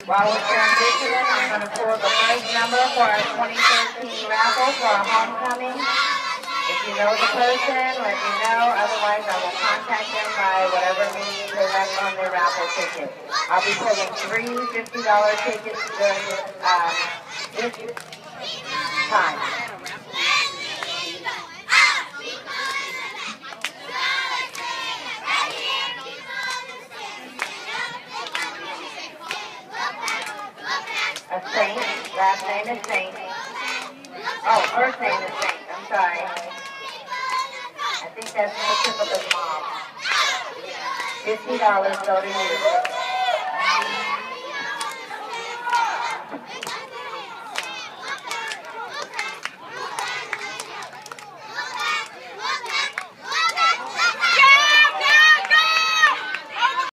While we're transitioning, I'm going to pull the first number for our 2013 raffle for our homecoming. If you know the person, let me know. Otherwise, I will contact them by whatever means they left on their raffle ticket. I'll be pulling three $50 tickets during this time. A Saint. Last name is Saint. Oh, first name is Saint. I'm sorry. I think that's the tip of the mom. $50 go to you.